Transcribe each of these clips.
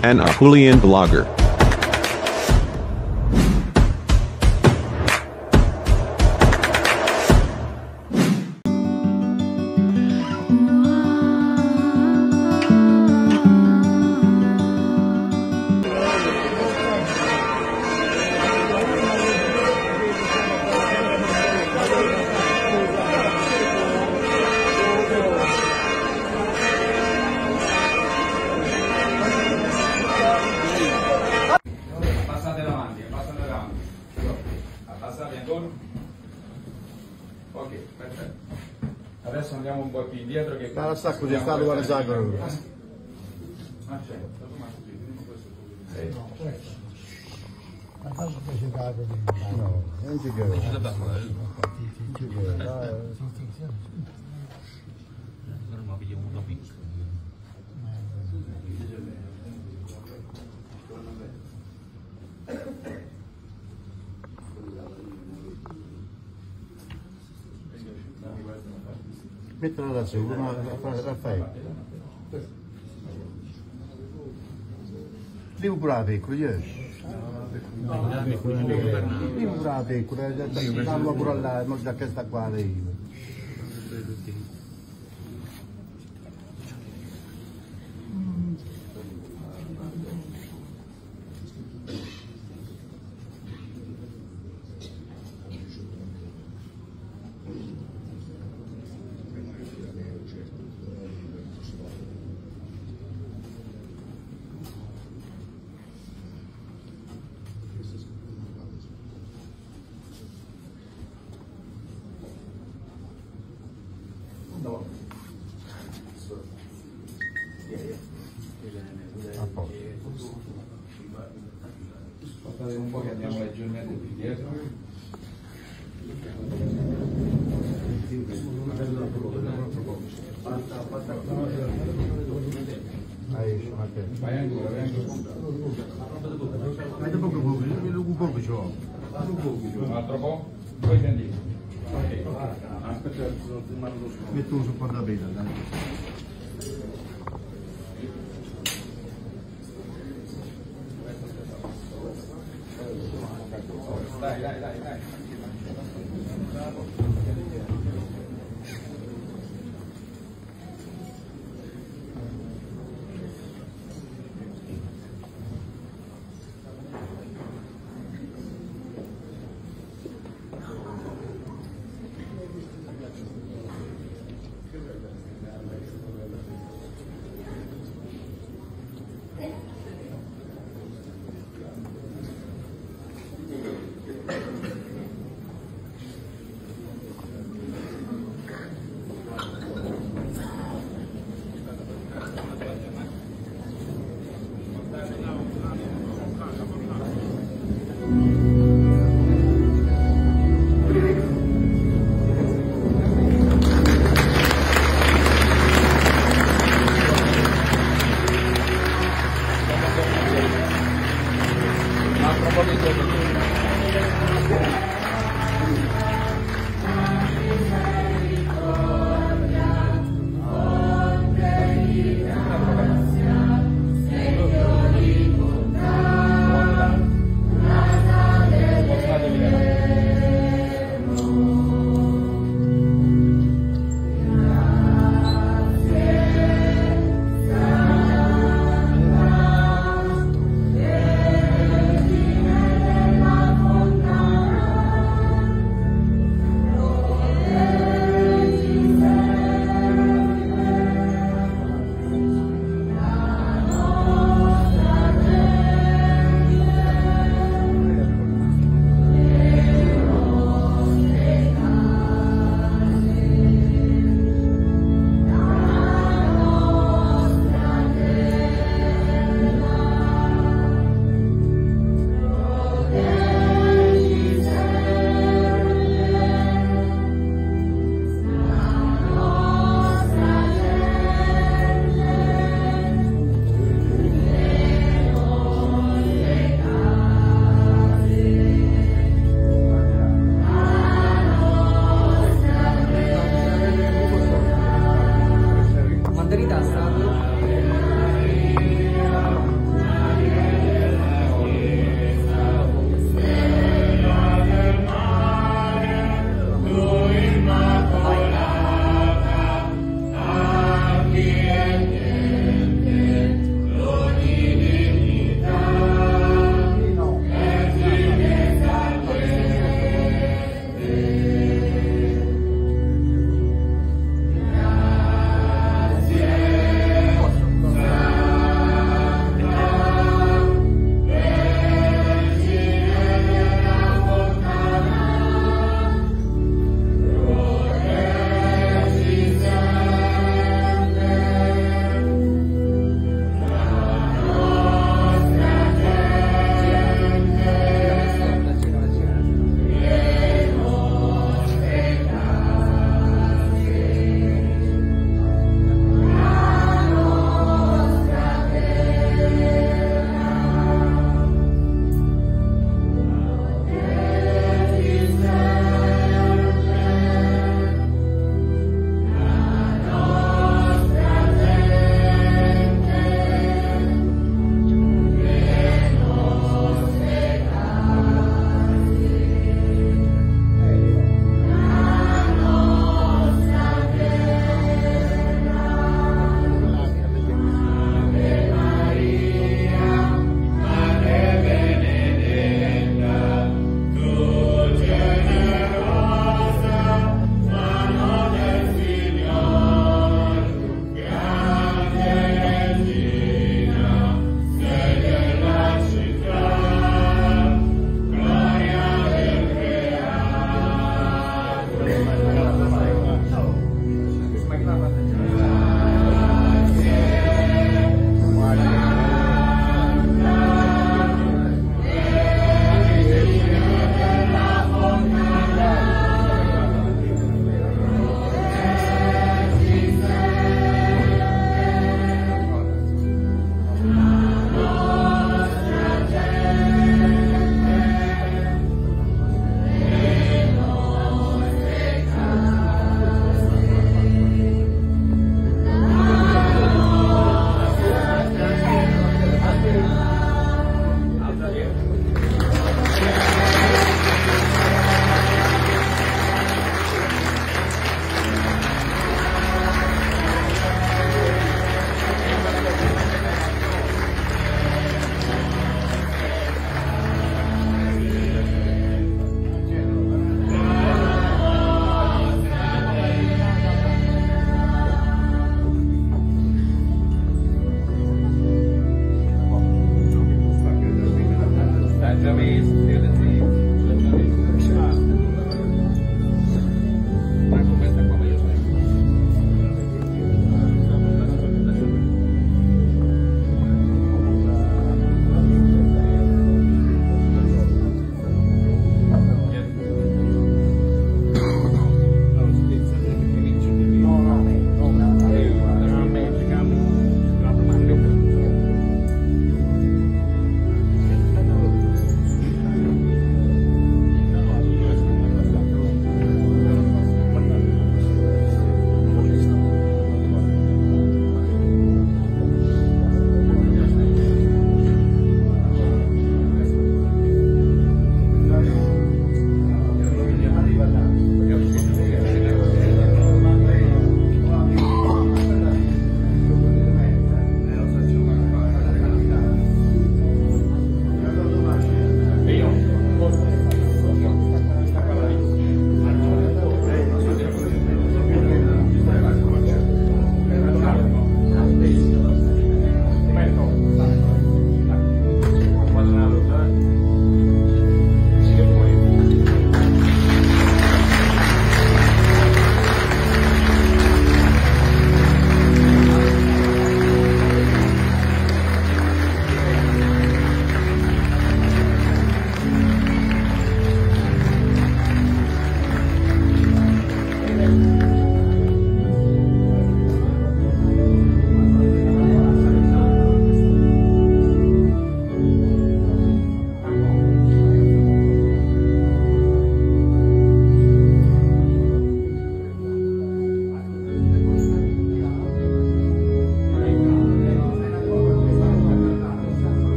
an Apulian blogger. Ok, perfetto. Adesso andiamo un po' più indietro che... Dalla stacco di stato guarda sacro. Ah, certo, Ma cosa fece capo di... No, non ci credo. Non ci credo. Mettila da sopra, Raffaele. Devo pure la pecora, io. Devo pure la pecora, dammi pure là, non c'è questa qua io. No. Aspettate un po' che andiamo leggermente più dietro. Vai ancora, vai ancora. Ma dopo poco ce l'ho. Un altro po', poi sentite. Ok. Aspetta, Metto un supporto da pena, dai. Dai.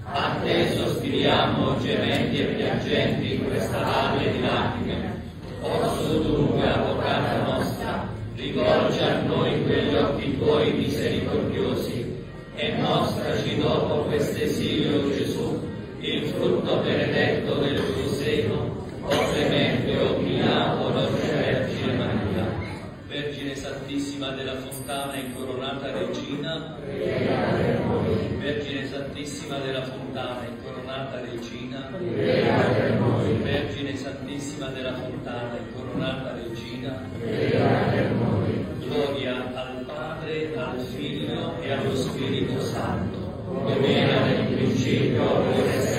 A te sospiriamo, gementi e piangenti, in questa valle di lacrime. Orso dunque, avvocata nostra, rivolgi a noi quegli occhi tuoi misericordiosi e mostraci dopo quest'esilio, Gesù, il frutto benedetto del tuo seno, o clemente, o pia, o dolce Vergine Maria. Vergine Santissima della Fontana incoronata Regina, Vergine Santissima della Fontana incoronata Regina, Vergine Santissima della Fontana incoronata Regina, gloria al Padre, al Figlio e allo Spirito Santo, come era nel principio, ora e